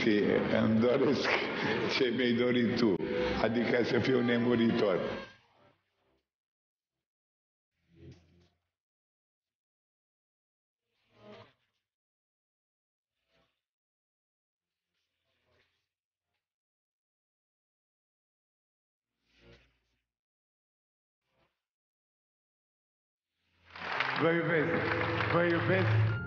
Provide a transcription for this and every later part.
Cristi, îmi doresc ce mi-ai dorit tu, adică să fiu nemuritor. Vă iubesc, vă iubesc.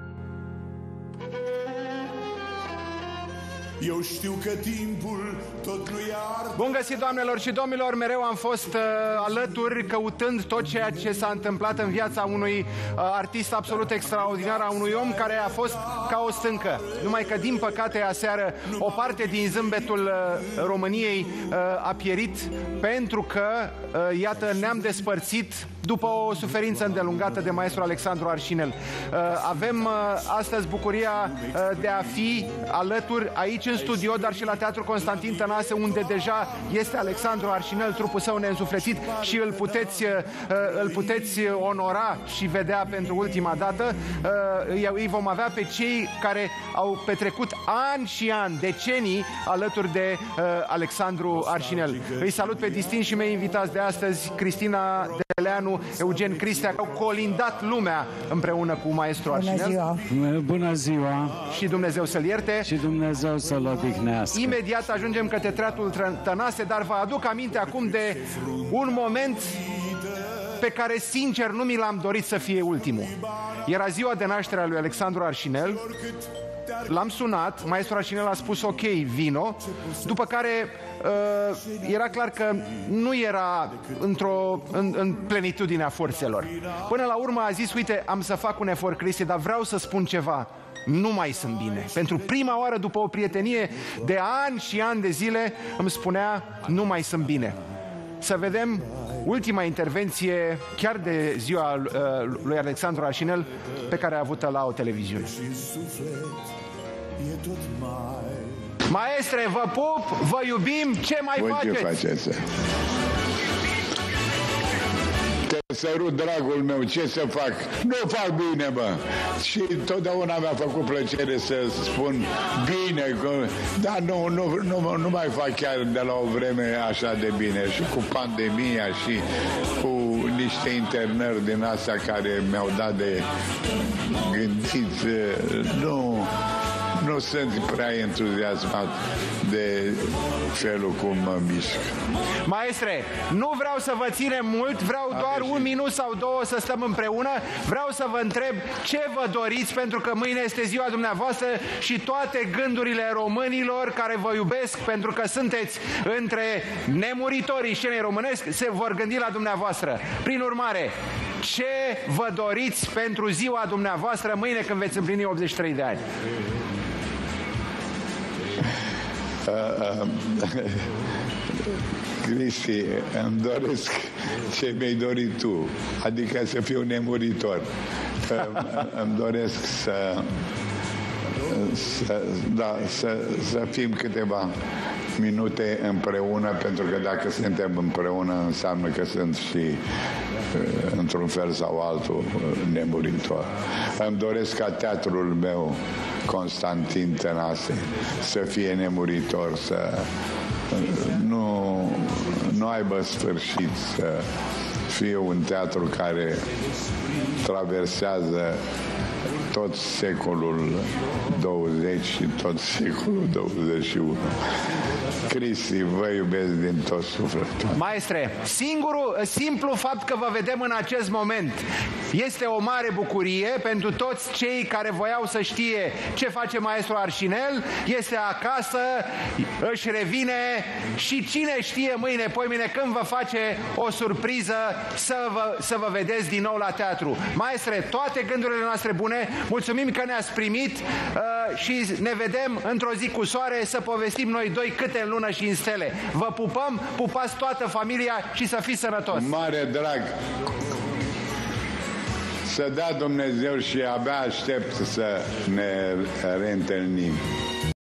Eu știu că timpul tot nu iar. Bun găsit, doamnelor și domnilor, mereu am fost alături căutând tot ceea ce s-a întâmplat în viața unui artist absolut extraordinar, a unui om care a fost ca o stâncă. Numai că, din păcate, aseară o parte din zâmbetul României a pierit pentru că, iată, ne-am despărțit după o suferință îndelungată de maestru Alexandru Arșinel. Avem astăzi bucuria de a fi alături aici în studio, dar și la Teatrul Constantin Tănase, unde deja este Alexandru Arșinel, trupul său neînsuflețit, și îl puteți onora și vedea pentru ultima dată. Îi vom avea pe cei care au petrecut ani și ani, decenii, alături de Alexandru Arșinel. Îi salut pe distinșii mei invitați de astăzi, Cristina Deleanu, Eugen Cristea, care au colindat lumea împreună cu maestru Arșinel. Bună ziua! Și Dumnezeu să-l ierte. Și Dumnezeu să-l odihnească. Imediat ajungem către Teatrul Tănase, dar vă aduc aminte acum de un moment pe care, sincer, nu mi l-am dorit să fie ultimul. Era ziua de naștere a lui Alexandru Arșinel. L-am sunat, maestru Arșinel a spus ok, vino, după care era clar că nu era în plenitudinea forțelor. Până la urmă a zis, uite, am să fac un efort, Cristi, dar vreau să spun ceva. Nu mai sunt bine. Pentru prima oară, după o prietenie de ani și ani de zile, îmi spunea, nu mai sunt bine. Să vedem ultima intervenție, chiar de ziua lui Alexandru Arșinel, pe care a avut-o la o televiziune. Maestre, vă pup, vă iubim, ce mai faceți? Ce faceți? Te sărut, dragul meu, ce să fac? Nu fac bine, bă! Și totdeauna mi-a făcut plăcere să spun bine, dar nu mai fac chiar de la o vreme așa de bine. Și cu pandemia și cu niște internări din astea care mi-au dat de gândit, nu sunt prea entuziasmat de felul cum mă mișc. Maestre, nu vreau să vă ținem mult, vreau doar un minut sau două să stăm împreună. Vreau să vă întreb ce vă doriți, pentru că mâine este ziua dumneavoastră și toate gândurile românilor care vă iubesc, pentru că sunteți între nemuritorii scenei românesc, se vor gândi la dumneavoastră. Prin urmare, ce vă doriți pentru ziua dumneavoastră mâine când veți împlini 83 de ani? Cristi, îmi doresc ce mi-ai dorit tu, adică să fiu nemuritor. Îmi doresc să fim câteva minute împreună, pentru că dacă suntem împreună înseamnă că sunt și într-un fel sau altul nemuritor. Îmi doresc ca teatrul meu Constantin Tănase să fie nemuritor, să nu aibă sfârșit, să fie un teatru care traversează tot secolul 20 și tot secolul 21. Cristi, vă iubesc din tot sufletul. Maestre, simplu fapt că vă vedem în acest moment este o mare bucurie pentru toți cei care voiau să știe ce face maestru Arșinel. Este acasă, își revine și cine știe mâine, poimine, când vă face o surpriză să vă vedeți din nou la teatru. Maestre, toate gândurile noastre bune, mulțumim că ne-ați primit și ne vedem într-o zi cu soare să povestim noi doi câte în lună și în stele. Vă pupăm, pupați toată familia și să fiți sănătos. Mare drag! Să dea Dumnezeu și abia aștept să ne reîntâlnim.